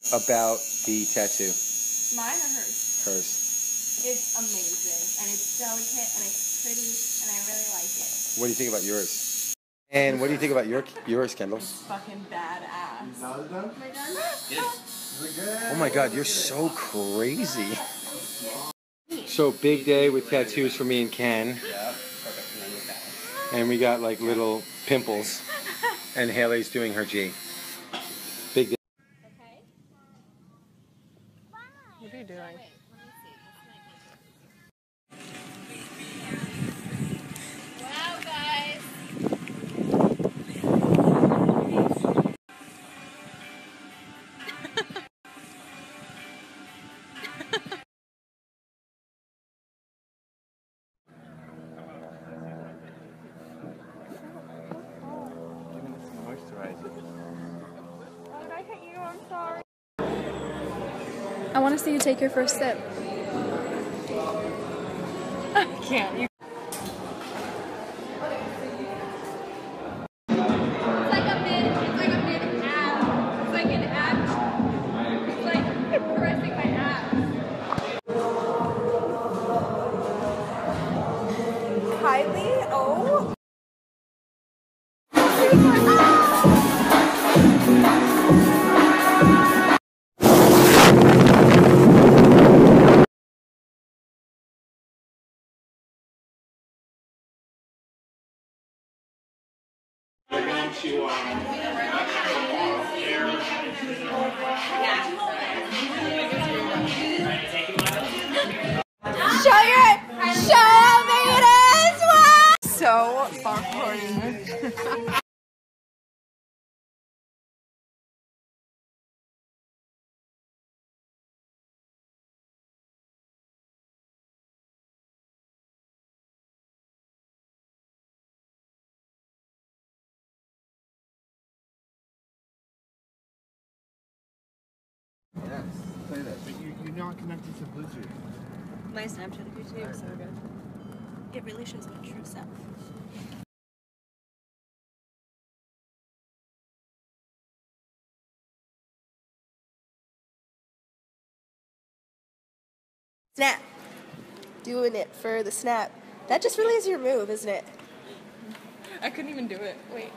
about the tattoo? Mine or hers? Hers. It's amazing, and it's delicate, and it's pretty, and I really like it. What do you think about yours? And what do you think about yours, Kendall? It's fucking badass. Oh my god, you're so crazy. So big day with tattoos for me and Ken. And we got like little pimples. And Haley's doing her G. Big day. Okay. What are you doing? Wow, guys. I want to see you take your first sip. I can't. It's like a mid ab. It's like an ab. It's like caressing my abs. Kylie, oh. Show how big it is! Wow! So awkward. Yes, play that. But you're not connected to Bluetooth. My Snapchat Bluetooth is so good. It really shows my true self. Snap. Doing it for the snap. That just really is your move, isn't it? I couldn't even do it. Wait.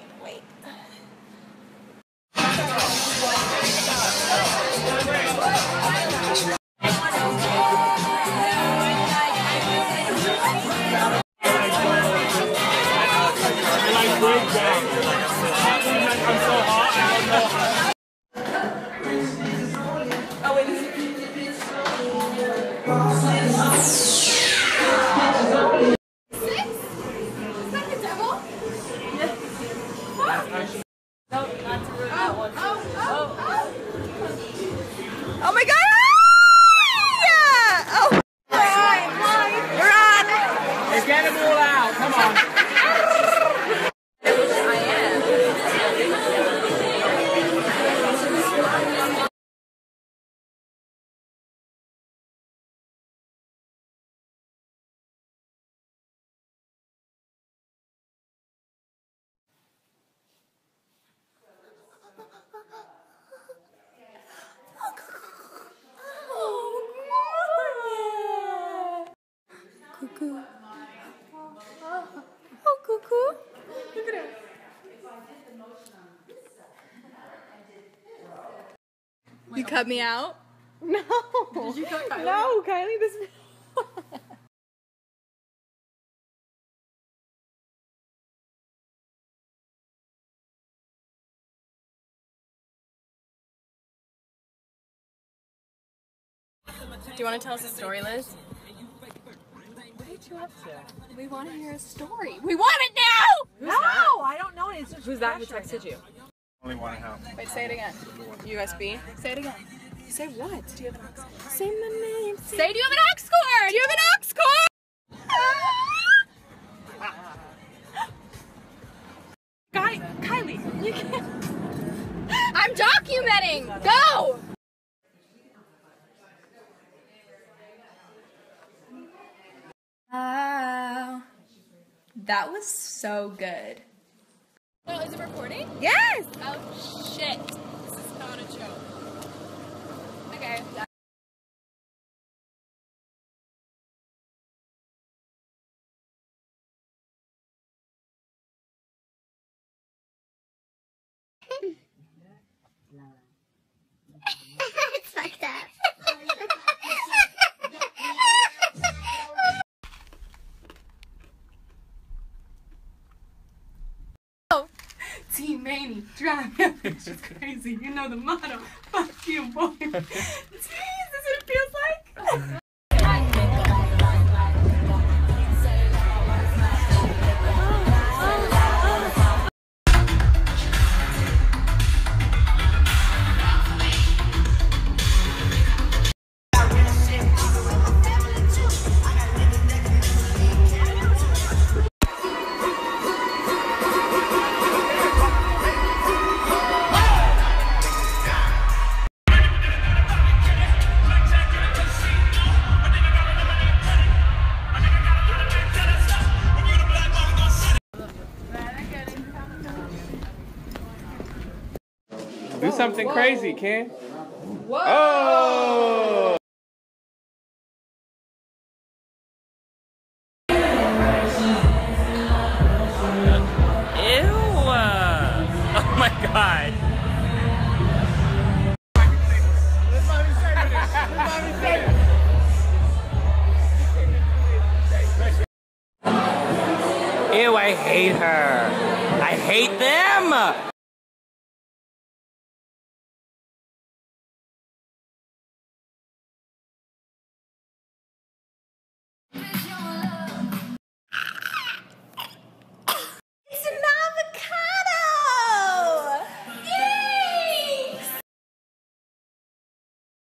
Oh my god! Yeah! Oh! Run! Get them all out, come on. Cuckoo. Oh, cuckoo. Look at her. You cut me out? No. Did you cut Kylie? No, Kylie, this is... Do you want to tell us a story, Liz? We want to hear a story. We want it now! Who's that? I don't know. It's Who's that who texted you? Only one and a half. Wait, say it again. USB? Say it again. Say what? Do you have an aux cord? Say my name. Say, do you have an aux cord? Do you have an aux cord? Kylie, you can't. I'm documenting! Go! Wow. That was so good. Oh, is it recording? Yes! Oh, shit. This is not a joke. drive me up. It's just crazy. You know the motto. Fuck you, boy. Jeez, this is what it feels like. Do something crazy, Ken. Whoa! Oh! Ew! Oh my God!